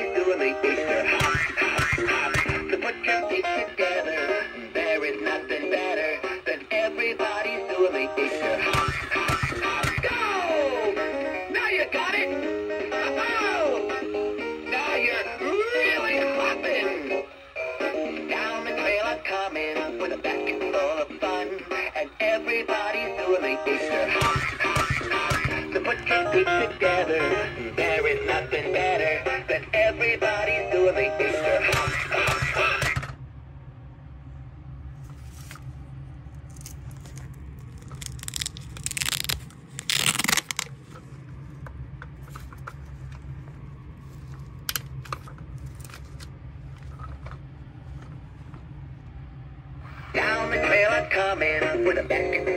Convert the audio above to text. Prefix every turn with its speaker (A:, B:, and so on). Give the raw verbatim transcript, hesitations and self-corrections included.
A: everybody's doing the Easter hop, hop, hop. So put your feet together. There is nothing better than everybody's doing the Easter hop, hop, hop. Go! Now you got it. Oh! Now you're really hopping. Down the trail I'm coming with a basket full of fun, and everybody's doing the Easter hop, hop, hop. So put your feet together. There is nothing better than everybody's doing the Easter hop, hop, hop. Down the trail I'm coming with a basket